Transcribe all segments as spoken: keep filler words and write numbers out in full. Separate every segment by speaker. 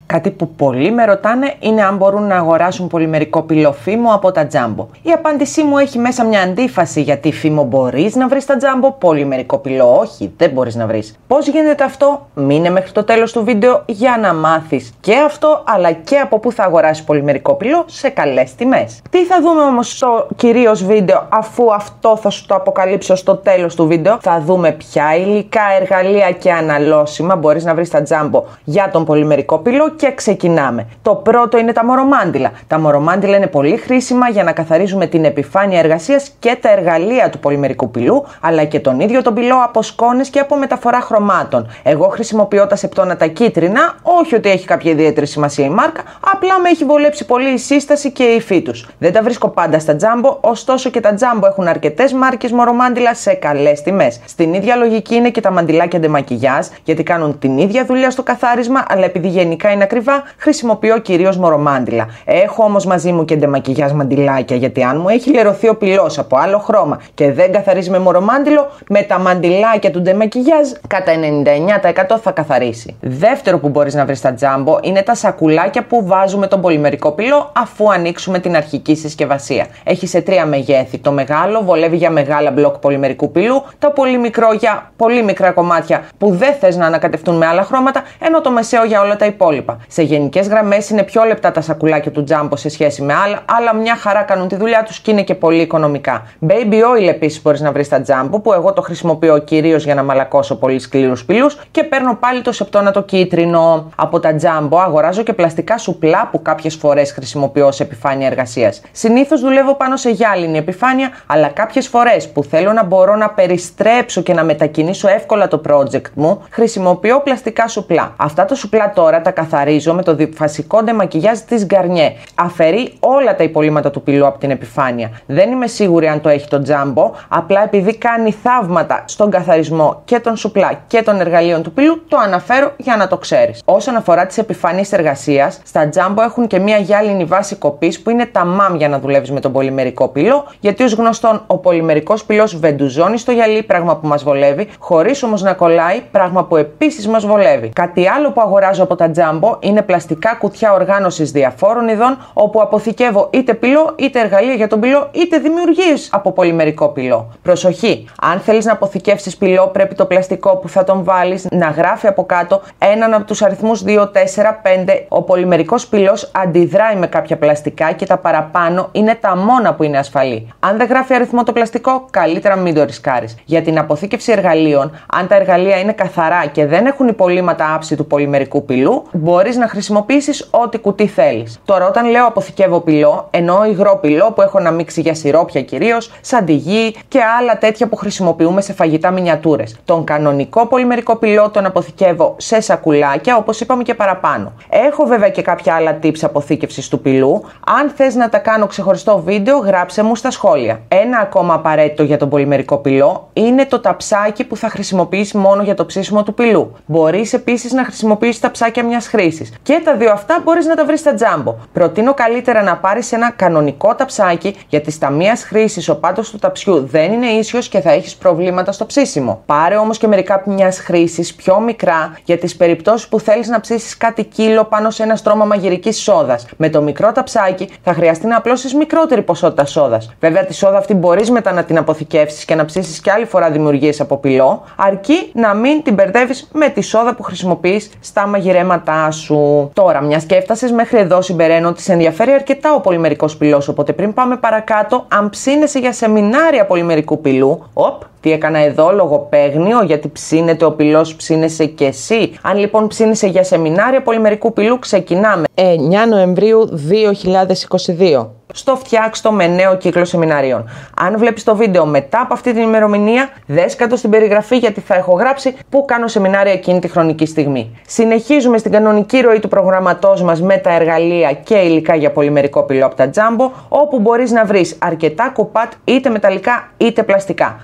Speaker 1: Κάτι που πολλοί με ρωτάνε είναι αν μπορούν να αγοράσουν πολυμερικό πυλό φήμο από τα Jumbo. Η απάντησή μου έχει μέσα μια αντίφαση, γιατί φήμο μπορείς να βρεις στα Jumbo, πολυμερικό πυλό όχι, δεν μπορείς να βρεις. Πώς γίνεται αυτό? Μείνε μέχρι το τέλος του βίντεο για να μάθεις και αυτό, αλλά και από πού θα αγοράσεις πολυμερικό πυλό σε καλές τιμές. Τι θα δούμε όμως στο κυρίως βίντεο, αφού αυτό θα σου το αποκαλύψω στο τέλος του βίντεο? Θα δούμε ποια υλικά, εργαλεία και αναλώσιμα μπορείς να βρεις στα Jumbo για τον πολυμερικό πυλό και ξεκινάμε. Το πρώτο είναι τα μορομάντιλα. Τα μορομάντιλα είναι πολύ χρήσιμα για να καθαρίζουμε την επιφάνεια εργασίας και τα εργαλεία του πολυμερικού πυλού, αλλά και τον ίδιο τον πυλό από σκόνες και από μεταφορά χρωμάτων. Εγώ χρησιμοποιώ τα σεπτόνα τα κίτρινα, όχι ότι έχει κάποια ιδιαίτερη σημασία η μάρκα, απλά με έχει βολέψει πολύ η σύσταση και η υφή τους. Δεν τα βρίσκω πάντα στα Jumbo, ωστόσο και τα Jumbo έχουν αρκετές μάρκες μορομάντιλα σε καλές τιμές. Στην ίδια λογική είναι και τα μαντιλάκια ντεμακιγιάζ, γιατί κάνουν την ίδια δουλειά στο καθάρισμα, αλλά επειδή γενικά είναι ακριβά, χρησιμοποιώ κυρίως μορομάντιλα. Έχω όμως μαζί μου και ντεμακιγιάζ μαντιλάκια, γιατί αν μου έχει λερωθεί ο πυλός από άλλο χρώμα και δεν καθαρίζει με μορομάντιλο, με τα μαντιλάκια του ντεμακιγιάζ κατά ενενήντα εννέα τοις εκατό θα καθαρίσει. Δεύτερο που μπορείς να βρεις στα Jumbo είναι τα σακουλάκια που βάζουμε τον πολυμερικό πυλό αφού ανοίξουμε την αρχική συσκευασία. Έχει σε τρία μεγέθη. Το μεγάλο βολεύει για μεγάλα μπλοκ πολυμερικού πυλού, το πολύ μικρό για πολύ μικρά κομμάτια που δεν θες να ανακατευτούν με άλλα χρώματα, ενώ το μεσαίο για όλα τα υπόλοιπα. Σε γενικές γραμμές είναι πιο λεπτά τα σακουλάκια του Jumbo σε σχέση με άλλα, αλλά μια χαρά κάνουν τη δουλειά τους και είναι και πολύ οικονομικά. Baby oil επίσης μπορείς να βρεις στα Jumbo, που εγώ το χρησιμοποιώ κυρίως για να μαλακώσω πολύ σκληρούς πυλούς και παίρνω πάλι το σεπτόνα το κίτρινο. Από τα Jumbo αγοράζω και πλαστικά σουπλά που κάποιες φορές χρησιμοποιώ σε επιφάνεια εργασίας. Συνήθως δουλεύω πάνω σε γυάλινη επιφάνεια, αλλά κάποιες φορές που θέλω να μπορώ να περιστρέψω και να μετακινήσω εύκολα το project μου, χρησιμοποιώ πλαστικά σουπλά. Αυτά τα σουπλά τώρα τα καθαρίζω με το διφασικό ντεμακιγιάζ της Garnier. Αφαιρεί όλα τα υπολείμματα του πυλού από την επιφάνεια. Δεν είμαι σίγουρη αν το έχει το Jumbo, απλά επειδή κάνει θαύματα στον καθαρισμό και των σουπλά και των εργαλείων του πυλού, το αναφέρω για να το ξέρεις. Όσον αφορά τις επιφάνειες εργασίας, στα Jumbo έχουν και μια γυάλινη βάση κοπής που είναι ταμάμ για να δουλεύεις με τον πολυμερικό πυλό, γιατί ως γνωστόν ο πολυμερικός πυλός βεντουζώνει στο γυαλί, πράγμα που μας βολεύει, χωρίς όμως να κολλάει, πράγμα που επίσης μας βολεύει. Κάτι άλλο που αγοράζω από τα Jumbo είναι πλαστικά κουτιά οργάνωσης διαφόρων ειδών, όπου αποθηκεύω είτε πυλό, είτε εργαλεία για τον πυλό, είτε δημιουργίες από πολυμερικό πυλό. Προσοχή! Αν θέλεις να αποθηκεύσεις πυλό, πρέπει το πλαστικό που θα τον βάλεις να γράφει από κάτω έναν από τους αριθμούς δύο, τέσσερα, πέντε. Ο πολυμερικός πυλός αντιδράει με κάποια πλαστικά και τα παραπάνω είναι τα μόνα που είναι ασφαλή. Αν δεν γράφει αριθμό το πλαστικό, καλύτερα μην το ρισκάρεις. Για την αποθήκευση εργαλείων, αν τα εργαλεία είναι καθαρά και δεν έχουν υπολείμματα άψη του πολυμερικού πυλού, μπορείς να χρησιμοποιήσεις ό,τι κουτί θέλεις. Τώρα, όταν λέω αποθηκεύω πυλό, εννοώ υγρό πυλό που έχω αναμίξει για σιρόπια κυρίως, σαντιγί και άλλα τέτοια που χρησιμοποιούμε σε φαγητά μινιατούρες. Τον κανονικό πολυμερικό πυλό τον αποθηκεύω σε σακουλάκια, όπως είπαμε και παραπάνω. Έχω βέβαια και κάποια άλλα tips αποθήκευσης του πυλού. Αν θες να τα κάνω ξεχωριστό βίντεο, γράψε μου στα σχόλια. Ένα ακόμα απαραίτητο για τον πολυμερικό πυλό είναι το ταψάκι που θα χρησιμοποιήσει μόνο για το ψήσιμο του πυλού. Μπορείς επίσης να χρησιμοποιήσεις ταψάκια μιας χρήσης. Και τα δύο αυτά μπορείς να τα βρεις στα Jumbo. Προτείνω καλύτερα να πάρεις ένα κανονικό ταψάκι, γιατί στα μίας χρήσης ο πάτος του ταψιού δεν είναι ίσιος και θα έχεις προβλήματα στο ψήσιμο. Πάρε όμως και μερικά μιας χρήσης πιο μικρά για τις περιπτώσεις που θέλεις να ψήσεις κάτι κύλο πάνω σε ένα στρώμα μαγειρικής σόδας. Με το μικρό ταψάκι θα χρειαστεί να απλώσεις μικρότερη ποσότητα σόδας. Βέβαια, τη σόδα αυτή μπορείς μετά να την αποθηκεύσεις και να ψήσεις και άλλη φορά δημιουργίες από πυλό, αρκεί να μην την μπερδεύεις με τη σόδα που χρησιμοποιείς στα μαγειρέματά σου. Τώρα, μιας και έφτασες μέχρι εδώ, συμπεραίνω ότι σε ενδιαφέρει αρκετά ο πολυμερικός πυλός. Οπότε, πριν πάμε παρακάτω, αν ψήνεσαι για σεμινάρια πολυμερικού πυλού, οπ, τι έκανα εδώ, λογοπαίγνιο, γιατί ψήνεται ο πυλός, ψήνεσαι και εσύ. Αν λοιπόν ψήνεσαι για σεμινάρια πολυμερικού πυλού, ξεκινάμε εννέα Νοεμβρίου δύο χιλιάδες είκοσι δύο. Στο Φτιάξτο με νέο κύκλο σεμιναρίων. Αν βλέπεις το βίντεο μετά από αυτή την ημερομηνία, δες κάτω στην περιγραφή, γιατί θα έχω γράψει που κάνω σεμινάρια εκείνη τη χρονική στιγμή. Συνεχίζουμε στην κανονική ροή του προγραμματός μας με τα εργαλεία και υλικά για πολυμερικό πυλό από τα Jumbo, όπου μπορείς να βρεις αρκετά κουπάτ είτε μεταλλικά είτε πλαστικά. Προτείνω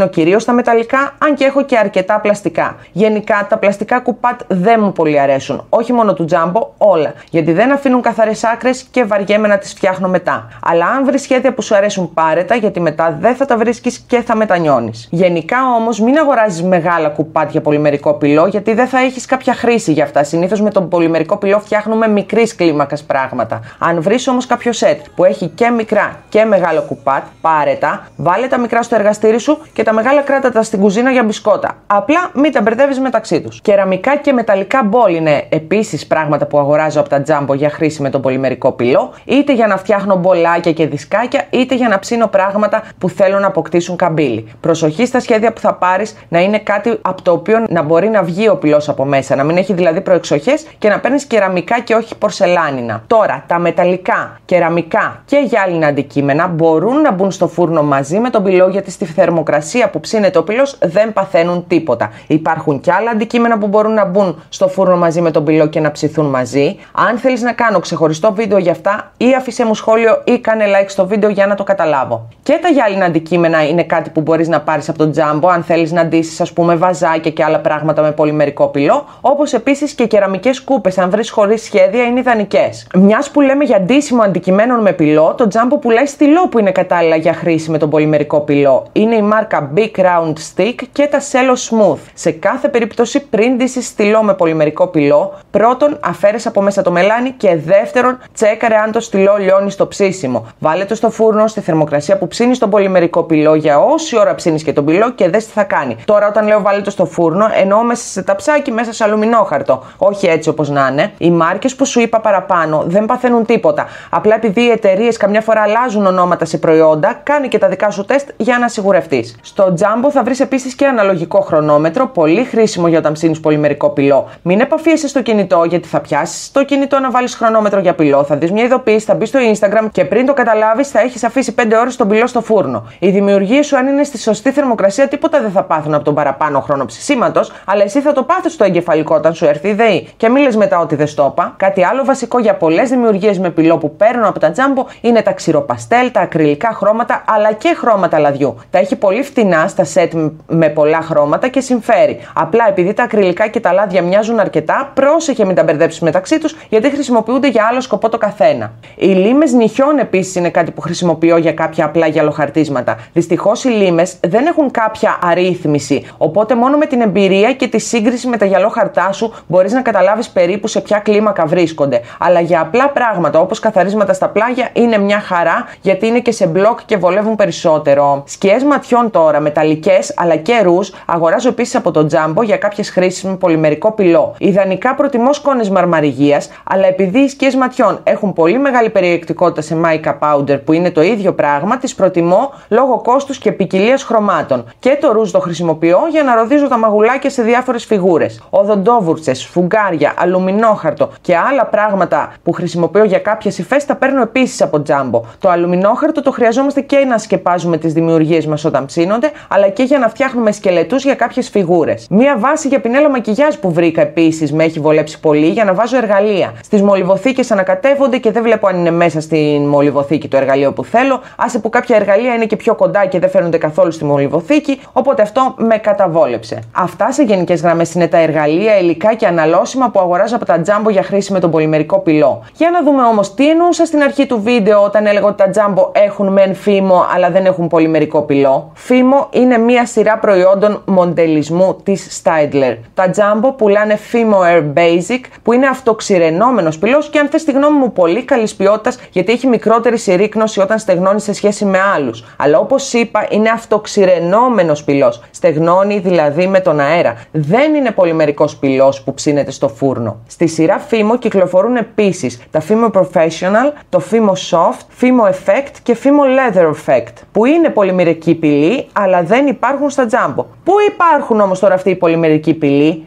Speaker 1: ψήνω κυρίως τα μεταλλικά, αν και έχω και αρκετά πλαστικά. Γενικά τα πλαστικά κουπάτ δεν μου πολύ αρέσουν, όχι μόνο του Jumbo, όλα, γιατί δεν αφήνουν καθαρές άκρες και βαριέμαι να τις φτιάχνω μετά. Αλλά αν βρεις σχέδια που σου αρέσουν, πάρε τα, γιατί μετά δεν θα τα βρίσκεις και θα μετανιώνεις. Γενικά όμως μην αγοράζεις μεγάλα κουπάτ για πολυμερικό πυλό, γιατί δεν θα έχεις κάποια χρήση για αυτά. Συνήθως με τον πολυμερικό πυλό φτιάχνουμε μικρής κλίμακας πράγματα. Αν βρεις όμως κάποιο σετ που έχει και μικρά και μεγάλο κουπάτ, πάρε τα, βάλε τα μικρά στο εργαστήρι σου και τα μεγάλα κράτα τα στην κουζίνα για μπισκότα. Απλά μην τα μπερδεύεις μεταξύ τους. Κεραμικά και μεταλλικά μπολ είναι επίσης πράγματα που αγοράζω από τα Jumbo για χρήση με τον πολυμερικό πυλό, είτε για να φτιάχνω μπολάκια και δισκάκια, είτε για να ψήνω πράγματα που θέλω να αποκτήσουν καμπύλη. Προσοχή στα σχέδια που θα πάρεις να είναι κάτι από το οποίο να μπορεί να βγει ο πυλός από μέσα, να μην έχει δηλαδή προεξοχές και να παίρνεις κεραμικά και όχι πορσελάνινα. Τώρα, τα μεταλλικά, κεραμικά και γυάλινα αντικείμενα μπορούν να μπουν στο φούρνο μαζί με τον πυλό, γιατί στη θερμοκρασία που ψήνεται ο πυλός δεν παθαίνουν τίποτα. Υπάρχουν και άλλα αντικείμενα που μπορούν να μπουν στο φούρνο μαζί με τον πυλό και να ψηθούν μαζί. Αν θέλεις να κάνω ξεχωριστό βίντεο για αυτά, ή αφήσε μου σχόλιο ή κάνε like στο βίντεο για να το καταλάβω. Και τα γυάλινα αντικείμενα είναι κάτι που μπορείς να πάρεις από τον Jumbo αν θέλεις να ντύσεις, ας πούμε, βαζάκια και άλλα πράγματα με πολυμερικό πυλό, όπως επίσης και κεραμικές κούπες, αν βρεις χωρίς σχέδια, είναι ιδανικές. Μιας που λέμε για ντύσιμο αντικειμένων με πυλό, το Jumbo πουλάει στυλό που είναι κατάλληλα για χρήση με τον πολυμερικό πυλό. Είναι η μάρκα Big Round Stick και τα Cello Smooth. Σε κάθε περίπτωση, πριν ντύσεις στυλό με πολυμερικό πυλό, πρώτον αφαίρεσαι από μέσα το μελάνι και δεύτερον τσέκαρε αν το στυλό λιώνει στο ψήσιμο. Βάλε το στο φούρνο στη θερμοκρασία που ψήνεις τον πολυμερικό πυλό για όση ώρα ψήνεις και τον πυλό και δες τι θα κάνει. Τώρα, όταν λέω βάλε το στο φούρνο, εννοώ μέσα σε ταψάκι, μέσα σε αλουμινόχαρτο. Όχι έτσι όπως να είναι. Οι μάρκες που σου είπα παραπάνω δεν παθαίνουν τίποτα. Απλά επειδή οι εταιρείες καμιά φορά αλλάζουν ονόματα σε προϊόντα, κάνε και τα δικά σου τεστ για να σιγουρευτείς. Στο Jumbo θα βρεις επίσης και αναλογικό χρονόμετρο, πολύ χρήσιμο για όταν ψήνεις πολυμερικό πυλό. Μην επαφίεσαι στο κινητό, γιατί θα πιάσεις το κινητό να βάλεις χρονόμετρο για πυλό, θα δεις μια ειδοποίηση, θα μπεις στο Instagram και πριν το καταλάβεις θα έχεις αφήσει πέντε ώρες τον πυλό στο φούρνο. Οι δημιουργίες σου, αν είναι στη σωστή θερμοκρασία, τίποτα δεν θα πάθουν από τον παραπάνω χρόνο ψησίματος, αλλά εσύ θα το πάθεις στο εγκεφαλικό όταν σου έρθει η ΔΕΗ. Και μην λες μετά ότι δεν στο είπα. Κάτι άλλο βασικό για πολλές δημιουργίες με πυλό που παίρνω από τα Jumbo είναι τα ξηροπαστέλ, τα ακριλικά χρώματα αλλά και χρώματα λαδιού. Τα έχει πολύ φτηνά στα σετ με πολλά χρώματα και συμφέρει. Απλά επειδή τα ακριλικά και τα λάδια μοιάζουν αρκετά, πρόσεχε μην τα μπερδέψεις μεταξύ τους, γιατί χρησιμοποιούνται για άλλο σκοπό το καθένα. Οι λίμες νυχιών επίσης είναι κάτι που χρησιμοποιώ για κάποια απλά γυαλοχαρτίσματα. Δυστυχώς οι λίμες δεν έχουν κάποια αρρύθμιση, οπότε μόνο με την εμπειρία και τη σύγκριση με τα γυαλόχαρτά σου μπορείς να καταλάβεις περίπου σε ποια κλίμακα βρίσκονται. Αλλά για απλά πράγματα όπως καθαρίσματα στα πλάγια είναι μια χαρά, γιατί είναι και σε μπλοκ και βολεύουν περισσότερο. Σκιές ματιών τώρα, μεταλλικές αλλά και ρούζ, αγοράζω επίσης από το Jumbo για κάποιες χρήσεις με πολυμερικό πυλό. Ιδανικά προτιμώ σκόνες μαρμαριγίας, αλλά επειδή οι σκιές ματιών έχουν πολύ μεγάλη περιεκτικότητα σε mica powder που είναι το ίδιο πράγμα, τις προτιμώ λόγω κόστους και ποικιλίας χρωμάτων. Και το ρούζ το χρησιμοποιώ για να ροδίζω τα μαγουλάκια σε διάφορες φιγούρες. Οδοντόβουρτσες, σφουγγάρια, αλουμινόχαρτο και άλλα πράγματα που χρησιμοποιώ για κάποιες υφές τα παίρνω επίσης από Jumbo. Το αλουμινόχαρτο το χρειαζόμαστε και να σκεπάζουμε τις δημιουργίες μας όταν ψήνονται, αλλά και για να φτιάχνουμε σκελετούς για κάποιες φιγούρες. Μία βάση για πινέλα μακιγιάζ που βρήκα επίσης με έχει βολέψει πολύ για να βάζω εργαλεία. Στις μολυβοθήκες ανακατεύονται και δεν βλέπω αν είναι μέσα στην μολυβοθήκη το εργαλείο που θέλω. Άσε που κάποια εργαλεία είναι και πιο κοντά και δεν φαίνονται καθόλου στη μολυβοθήκη, οπότε αυτό με καταβόλεψε. Αυτά σε γενικές γραμμές είναι τα εργαλεία, υλικά και αναλώσιμα που αγοράζω από τα Jumbo για χρήση με τον πολυμερικό πυλό. Για να δούμε όμως τι εννοούσα στην αρχή του βίντεο όταν έλεγα ότι τα Jumbo έχουν μεν φήμο αλλά δεν έχουν πολυμερικό πυλό. Φήμο είναι μία σειρά προϊόντων μοντελισμού της Staedtler. Τα Jumbo πουλάνε Fimo Air Basic που είναι αυτοξηρενόμενος πυλός και αν θες τη γνώμη μου πολύ καλής ποιότητας, γιατί έχει μικρότερη συρρίκνωση όταν στεγνώνει σε σχέση με άλλους. Αλλά όπως είπα είναι αυτοξηρενόμενος πυλός. Στεγνώνει δηλαδή με τον αέρα. Δεν είναι πολυμερικός πυλός που ψήνεται στο φούρνο. Στη σειρά Fimo κυκλοφορούν επίσης τα Fimo Professional, το Fimo Soft, Fimo Effect και Fimo Leather Effect, που είναι πολυμερική πυλή αλλά δεν υπάρχουν στα Jumbo. Πού υπάρχουν όμως τώρα αυτοί οι πολυμερικοί πυλοί?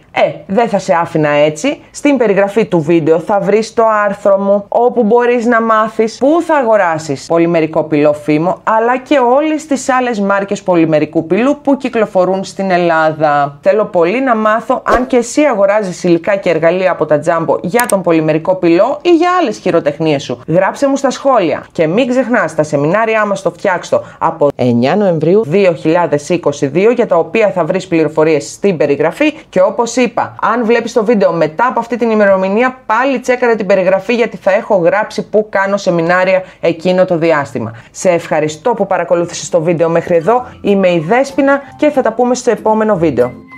Speaker 1: Ε, δεν θα σε άφηνα έτσι. Στην περιγραφή του βίντεο θα βρεις το άρθρο μου, όπου μπορείς να μάθεις πού θα αγοράσεις πολυμερικό πυλό Fimo, αλλά και όλες τις άλλες μάρκες πολυμερικού πυλού που κυκλοφορούν στην Ελλάδα. Θέλω πολύ να μάθω αν και εσύ αγοράζεις υλικά και εργαλεία από τα Jumbo για τον πολυμερικό πυλό ή για άλλες χειροτεχνίες σου. Γράψε μου στα σχόλια και μην ξεχνάς τα σεμινάρια μας στο Φτιάξτο από εννέα Νοεμβρίου δύο χιλιάδες είκοσι δύο, για τα οποία θα βρεις πληροφορίες στην περιγραφή. Και όπως είπα, αν βλέπεις το βίντεο μετά από αυτή την ημερομηνία, πάλι τσέκαρε την περιγραφή, γιατί θα έχω γράψει που κάνω σεμινάρια εκείνο το διάστημα. Σε ευχαριστώ που παρακολούθησες το βίντεο μέχρι εδώ. Είμαι η Δέσποινα και θα τα πούμε στο επόμενο βίντεο.